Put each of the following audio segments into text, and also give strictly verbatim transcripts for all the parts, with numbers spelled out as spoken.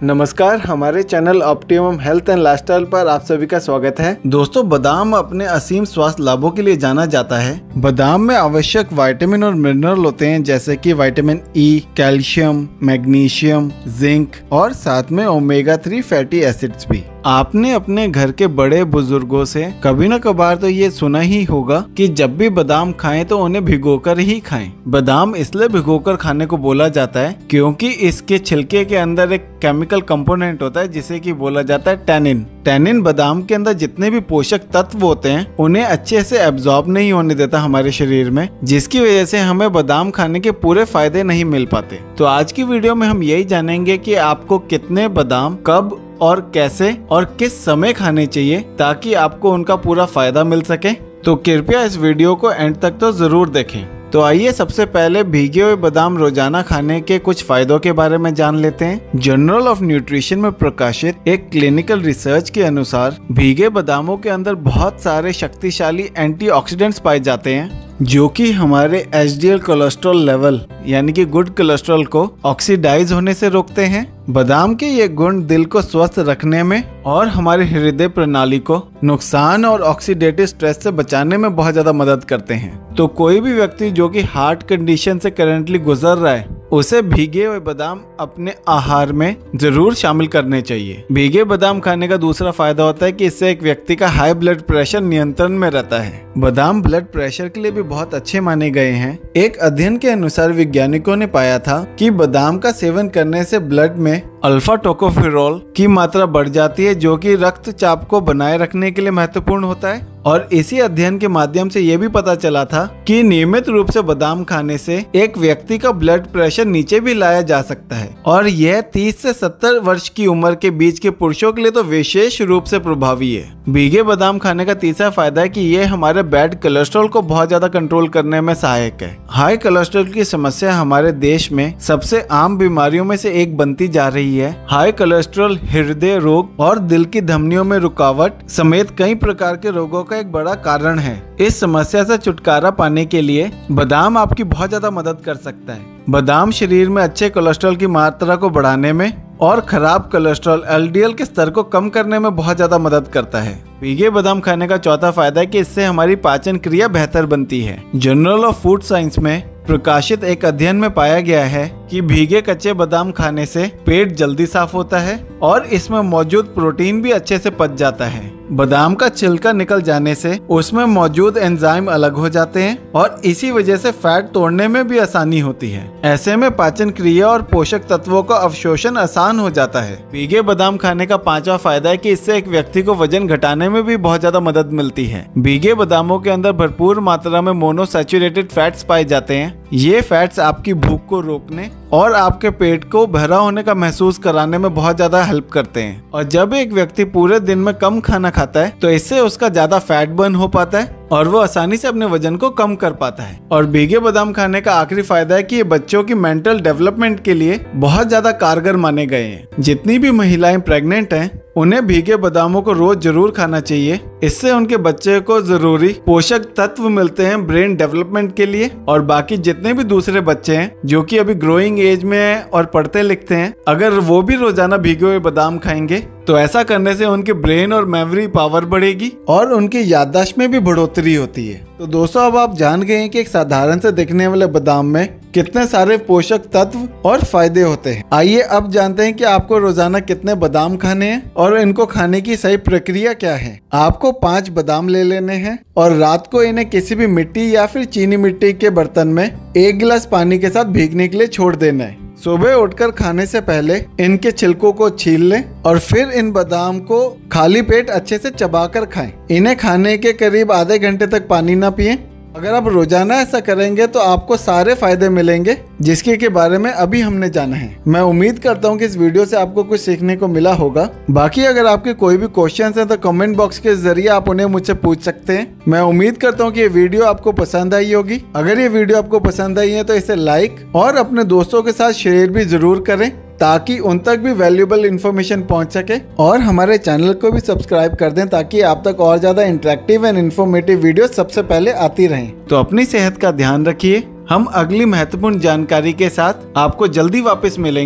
नमस्कार, हमारे channel optimum health and lifestyle पर आप सभी का स्वागत है। दोस्तों, बादाम अपने असीम स्वास्थ्य लाभों के लिए जाना जाता है। बादाम में आवश्यक विटामिन और मिनरल होते हैं, जैसे कि vitamin E, calcium, magnesium, zinc और साथ में ओमेगा थ्री फैटी एसिड्स भी। आपने अपने घर के बड़े बुजुर्गों से कभी न कभार तो ये सुना ही होगा कि जब भी बादाम खाएं तो उन्हें भिगोकर ही खाएं। बादाम इसलिए भिगोकर खाने को बोला जाता है क्योंकि इसके छिलके के अंदर एक केमिकल कंपोनेंट होता है जिसे कि बोला जाता है टैनिन। टैनिन बादाम के अंदर जितने भी पोषक तत्व होते हैं उन्हें अच्छे से एब्जॉर्ब नहीं होने देता हमारे शरीर में, जिसकी वजह से हमें बादाम खाने के पूरे फायदे नहीं मिल पाते। तो आज की वीडियो में हम यही जानेंगे कि आपको कितने बादाम कब और कैसे और किस समय खाने चाहिए ताकि आपको उनका पूरा फायदा मिल सके। तो कृपया इस वीडियो को एंड तक तो जरूर देखें। तो आइए सबसे पहले भीगे हुए बादाम रोजाना खाने के कुछ फायदों के बारे में जान लेते हैं। जर्नल ऑफ न्यूट्रिशन में प्रकाशित एक क्लिनिकल रिसर्च के अनुसार भीगे बादामों के अंदर बहुत सारे शक्तिशाली एंटीऑक्सीडेंट्स पाए जाते हैं जो कि हमारे H D L cholesterol level यानी कि गुड कोलेस्ट्रॉल को ऑक्सीडाइज होने से रोकते हैं। बादाम के ये गुण दिल को स्वस्थ रखने में और हमारे हृदय प्रणाली को नुकसान और ऑक्सीडेटिव स्ट्रेस से बचाने में बहुत ज्यादा मदद करते हैं। तो कोई भी व्यक्ति जो कि हार्ट कंडीशन से करंटली गुजर रहा है उसे भीगे हुए बादाम अपने आहार में जरूर शामिल करने चाहिए। भीगे बादाम खाने का दूसरा फायदा होता है कि इससे एक व्यक्ति का हाई ब्लड प्रेशर नियंत्रण में रहता है। बादाम ब्लड प्रेशर के लिए भी बहुत अच्छे माने गए हैं। एक अध्ययन के अनुसार वैज्ञानिकों ने पाया था कि बादाम का सेवन करने से ब्लड में अल्फा टोकोफेरोल की मात्रा बढ़ जाती है जो कि रक्तचाप को बनाए रखने के लिए महत्वपूर्ण होता है। और इसी अध्ययन के माध्यम से ये भी पता चला था कि नियमित रूप से बादाम खाने से एक व्यक्ति का ब्लड प्रेशर नीचे भी लाया जा सकता है और यह तीस से सत्तर वर्ष की उम्र के बीच के पुरुषों के लिए तो विशेष रूप से प्रभावी है। भीगे बादाम खाने का तीसरा फायदा है कि ये हमारे बैड कोलेस्ट्रॉल को बहुत ज्यादा कंट्रोल करने में सहायक है। हाई कोलेस्ट्रॉल की समस्या हमारे देश में सबसे आम बीमारियों में से एक बनती जा रही है। हाई कोलेस्ट्रॉल हृदय रोग और दिल की धमनियों में रुकावट समेत कई प्रकार के रोगों का एक बड़ा कारण है। इस समस्या से छुटकारा पाने के लिए बादाम आपकी बहुत ज्यादा मदद कर सकता है। बादाम शरीर में अच्छे कोलेस्ट्रॉल की मात्रा को बढ़ाने में और खराब कोलेस्ट्रॉल एल डी एल के स्तर को कम करने में बहुत ज्यादा मदद करता है। भीगे बादाम खाने का चौथा फायदा है कि इससे हमारी पाचन क्रिया बेहतर बनती है। जर्नल ऑफ फूड साइंस में प्रकाशित एक अध्ययन में पाया गया है कि भीगे कच्चे बादाम खाने से पेट जल्दी साफ होता है और इसमें मौजूद प्रोटीन भी अच्छे से पच जाता है। बादाम का छिलका निकल जाने से उसमें मौजूद एंजाइम अलग हो जाते हैं और इसी वजह से फैट तोड़ने में भी आसानी होती है। ऐसे में पाचन क्रिया और पोषक तत्वों का अवशोषण आसान हो जाता है। भीगे बादाम खाने का पांचवा फायदा है कि इससे एक व्यक्ति को वजन घटाने में भी बहुत ज्यादा मदद मिलती है। भीगे बादामों के अंदर भरपूर मात्रा में मोनोसैचुरेटेड फैट्स पाए जाते हैं। ये फैट्स आपकी भूख को रोकने और आपके पेट को भरा होने का महसूस कराने में बहुत ज्यादा हेल्प करते हैं। और जब एक व्यक्ति पूरे दिन में कम खाना खाता है तो इससे उसका ज्यादा फैट बर्न हो पाता है और वो आसानी से अपने वजन को कम कर पाता है। और भीगे बादाम खाने का आखिरी फायदा है कि ये बच्चों की मेंटल डेवलपमेंट के लिए बहुत ज्यादा कारगर माने गए हैं। जितनी भी महिलाएं प्रेग्नेंट हैं उन्हें भीगे बादामों को रोज जरूर खाना चाहिए। इससे उनके बच्चे को जरूरी पोषक तत्व मिलते हैं ब्रेन डेवलपमेंट के लिए। और बाकी जितने भी दूसरे बच्चे हैं जो कि अभी ग्रोइंग एज में हैं और पढ़ते लिखते हैं, अगर वो भी रोजाना भीगे हुए बादाम खाएंगे तो ऐसा करने से उनके ब्रेन और मेमोरी पावर बढ़ेगी और उनकी याददाश्त में भी बढ़ोतरी होती है। तो दोस्तों, अब आप जान गए हैं कि एक साधारण से दिखने वाले बादाम में कितने सारे पोषक तत्व और फायदे होते हैं। आइए अब जानते हैं कि आपको रोजाना कितने बादाम खाने हैं और इनको खाने की सही प्रक्रिया क्या है। आपको पाँच बादाम ले लेने हैं और रात को इन्हें किसी भी मिट्टी या फिर चीनी मिट्टी के बर्तन में एक गिलास पानी के साथ भीगने के लिए छोड़ देना है। सुबह उठकर खाने से पहले इनके छिलकों को छील लें और फिर इन बादाम को खाली पेट अच्छे से चबाकर खाएं। इन्हें खाने के करीब आधे घंटे तक पानी ना पिएं। अगर आप रोजाना ऐसा करेंगे तो आपको सारे फायदे मिलेंगे जिसके के बारे में अभी हमने जाना है। मैं उम्मीद करता हूँ कि इस वीडियो से आपको कुछ सीखने को मिला होगा। बाकी अगर आपके कोई भी क्वेश्चंस हैं तो कमेंट बॉक्स के जरिए आप उन्हें मुझसे पूछ सकते हैं। मैं उम्मीद करता हूँ कि ये वीडियो आपको पसंद आई होगी। अगर ये वीडियो आपको पसंद आई है तो इसे लाइक और अपने दोस्तों के साथ शेयर भी जरूर करें ताकि उन तक भी वैल्यूएबल इन्फॉर्मेशन पहुंच सके। और हमारे चैनल को भी सब्सक्राइब कर दें ताकि आप तक और ज्यादा इंटरेक्टिव एंड इन्फॉर्मेटिव वीडियो सबसे पहले आती रहें। तो अपनी सेहत का ध्यान रखिए। हम अगली महत्वपूर्ण जानकारी के साथ आपको जल्दी वापस मिलेंगे।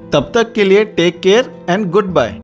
तब तक के लिए take care and good bye.